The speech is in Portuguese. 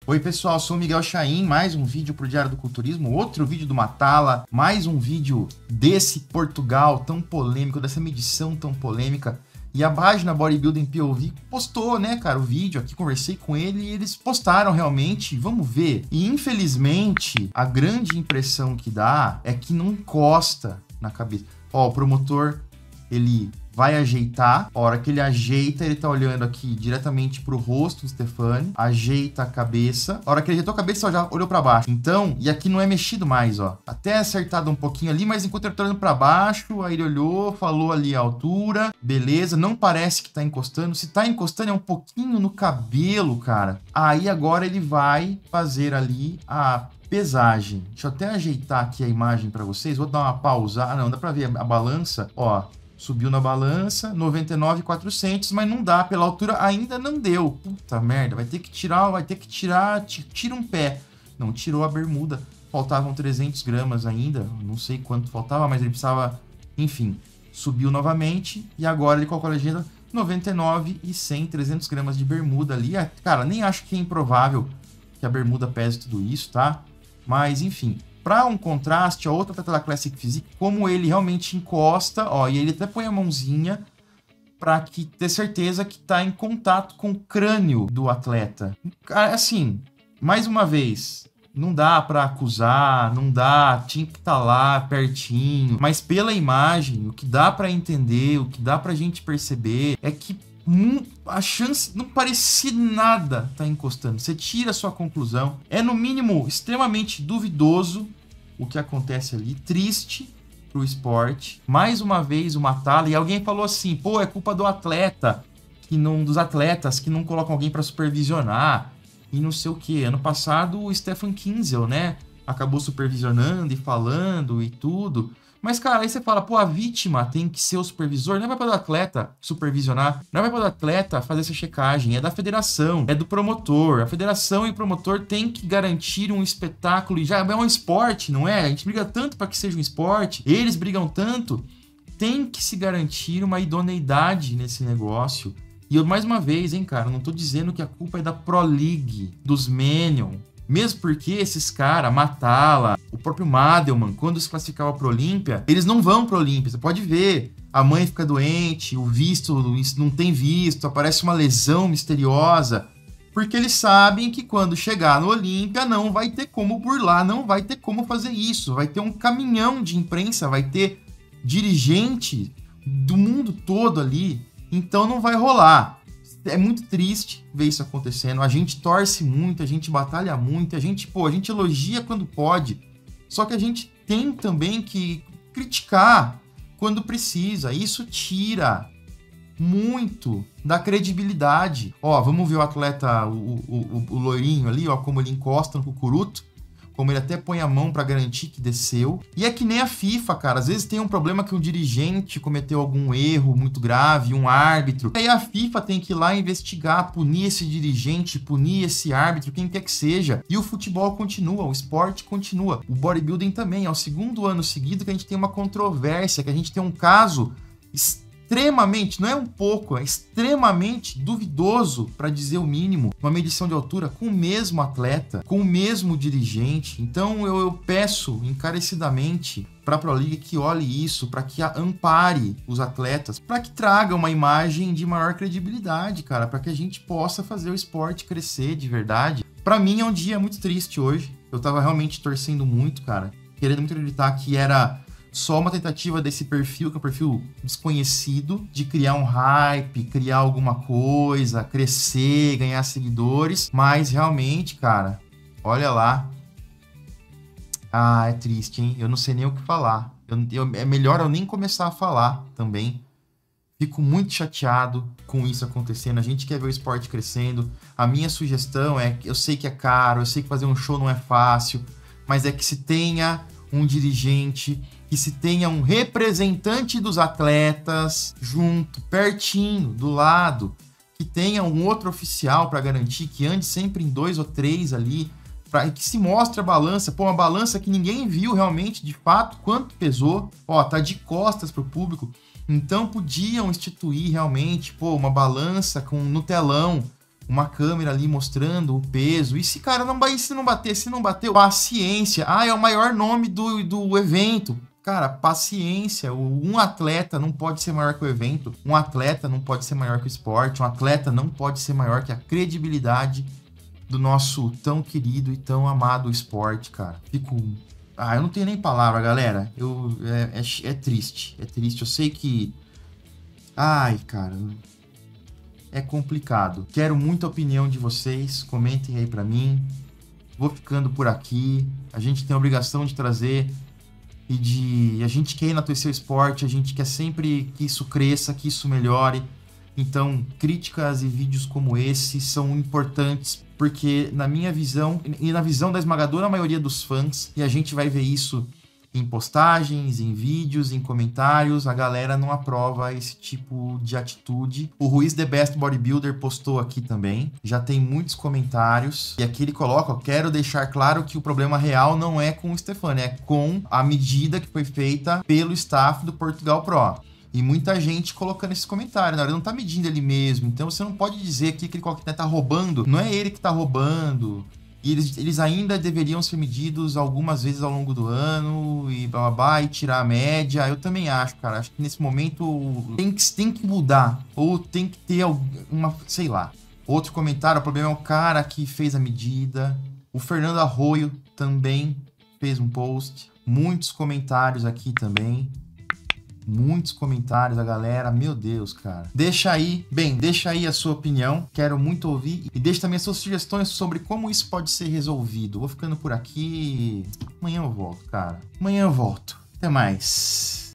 Oi pessoal, sou o Miguel Chaim, mais um vídeo pro Diário do Culturismo, outro vídeo do Matala, mais um vídeo desse Portugal tão polêmico, dessa medição tão polêmica. E a página Bodybuilding POV postou, né, cara, o vídeo aqui, conversei com ele e eles postaram realmente, vamos ver. E infelizmente, a grande impressão que dá é que não encosta na cabeça. Ó, o promotor, ele vai ajeitar, a hora que ele ajeita, ele tá olhando aqui diretamente pro rosto do Stefani, ajeita a cabeça, a hora que ele ajeitou a cabeça, ó, já olhou pra baixo. Então, e aqui não é mexido mais, ó, até acertado um pouquinho ali, mas enquanto ele tá olhando pra baixo, aí ele olhou, falou ali a altura, beleza, não parece que tá encostando, se tá encostando é um pouquinho no cabelo, cara. Aí agora ele vai fazer ali a pesagem. Deixa eu até ajeitar aqui a imagem pra vocês, vou dar uma pausa, não, dá pra ver a balança, ó. Subiu na balança, 99,400, mas não dá, pela altura ainda não deu. Puta merda, vai ter que tirar, tira um pé. Não, tirou a bermuda, faltavam 300 gramas ainda, não sei quanto faltava, mas ele precisava, enfim, subiu novamente e agora ele colocou a legenda 99 e 100, 300 gramas de bermuda ali. Cara, nem acho que é improvável que a bermuda pese tudo isso, tá? Mas, enfim... Para um contraste, a outra atleta da Classic Physique, como ele realmente encosta, ó, e ele até põe a mãozinha para ter certeza que está em contato com o crânio do atleta. Assim, mais uma vez, não dá para acusar, não dá, tinha que estar lá pertinho, mas pela imagem, o que dá para entender, o que dá para a gente perceber é que a chance não parecia nada tá encostando. Você tira a sua conclusão. É no mínimo extremamente duvidoso o que acontece ali, triste pro esporte. Mais uma vez o Matala, e alguém falou assim, pô, é culpa do atleta, dos atletas que não colocam alguém para supervisionar e não sei o que. Ano passado o Stefan Kinsel, né, acabou supervisionando e falando e tudo. Mas, cara, aí você fala, pô, a vítima tem que ser o supervisor, não é para o atleta supervisionar, não é para o atleta fazer essa checagem, é da federação, é do promotor. A federação e o promotor têm que garantir um espetáculo, e já é um esporte, não é? A gente briga tanto para que seja um esporte, eles brigam tanto, tem que se garantir uma idoneidade nesse negócio. E eu, mais uma vez, hein, cara, não tô dizendo que a culpa é da Pro League, dos Manion. Mesmo porque esses caras, Matala, o próprio Madelman, quando se classificava pro Olímpia, eles não vão pro Olímpia. Você pode ver, a mãe fica doente, o visto não tem visto, aparece uma lesão misteriosa. Porque eles sabem que quando chegar no Olímpia não vai ter como burlar, não vai ter como fazer isso. Vai ter um caminhão de imprensa, vai ter dirigente do mundo todo ali. Então não vai rolar. É muito triste ver isso acontecendo. A gente torce muito, a gente batalha muito, a gente elogia quando pode. Só que a gente tem também que criticar quando precisa. Isso tira muito da credibilidade. Ó, vamos ver o atleta, o loirinho ali, ó, como ele encosta no cucuruto. Como ele até põe a mão para garantir que desceu. E é que nem a FIFA, cara. Às vezes tem um problema que um dirigente cometeu algum erro muito grave, um árbitro. Aí a FIFA tem que ir lá investigar, punir esse dirigente, punir esse árbitro, quem quer que seja. E o futebol continua, o esporte continua. O bodybuilding também. É o segundo ano seguido que a gente tem uma controvérsia, que a gente tem um caso extremamente, não é um pouco, é extremamente duvidoso, para dizer o mínimo, uma medição de altura com o mesmo atleta, com o mesmo dirigente. Então eu peço encarecidamente para a Pro League que olhe isso, para que ampare os atletas, para que traga uma imagem de maior credibilidade, cara, para que a gente possa fazer o esporte crescer de verdade. Para mim é um dia muito triste hoje. Eu tava realmente torcendo muito, cara, querendo muito acreditar que era só uma tentativa desse perfil, que é um perfil desconhecido, de criar um hype, criar alguma coisa, crescer, ganhar seguidores. Mas realmente, cara, olha lá. Ah, é triste, hein? Eu não sei nem o que falar. É melhor eu nem começar a falar também. Fico muito chateado com isso acontecendo. A gente quer ver o esporte crescendo. A minha sugestão é que eu sei que é caro, eu sei que fazer um show não é fácil, mas é que se tenha um dirigente, que se tenha um representante dos atletas junto, pertinho, do lado, que tenha um outro oficial para garantir, que ande sempre em 2 ou 3 ali, para que se mostre a balança, pô, uma balança que ninguém viu realmente, de fato, quanto pesou, ó, tá de costas pro público. Então podiam instituir realmente, pô, uma balança no telão, uma câmera ali mostrando o peso. E se, cara, se não bateu, paciência. Ah, é o maior nome do evento. Cara, paciência. Um atleta não pode ser maior que o evento. Um atleta não pode ser maior que o esporte. Um atleta não pode ser maior que a credibilidade do nosso tão querido e tão amado esporte, cara. Eu não tenho nem palavra, galera. É triste. É triste. Eu sei que... Ai, cara... É complicado. Quero muita opinião de vocês. Comentem aí pra mim. Vou ficando por aqui. A gente tem a obrigação de trazer a gente quer enaltecer o esporte, a gente quer sempre que isso cresça, que isso melhore. Então, críticas e vídeos como esse são importantes, porque na minha visão, e na visão da esmagadora maioria dos fãs, e a gente vai ver isso em postagens, em vídeos, em comentários, a galera não aprova esse tipo de atitude. O Ruiz The Best Bodybuilder postou aqui também, já tem muitos comentários, e aqui ele coloca, quero deixar claro que o problema real não é com o Stefano, é com a medida que foi feita pelo staff do Portugal Pro. E muita gente colocando esses comentários, ele não tá medindo ele mesmo, então você não pode dizer aqui que ele tá roubando, não é ele que tá roubando. E eles ainda deveriam ser medidos algumas vezes ao longo do ano e blá blá blá, e tirar a média. Eu também acho, cara. Acho que nesse momento tem que mudar. Ou tem que ter sei lá. Outro comentário, o problema é o cara que fez a medida. O Fernando Arroio também fez um post. Muitos comentários aqui também. Muitos comentários da galera, meu Deus, cara. Deixa aí a sua opinião, quero muito ouvir. E deixa também as suas sugestões sobre como isso pode ser resolvido. Vou ficando por aqui. Amanhã eu volto, cara. Amanhã eu volto. Até mais.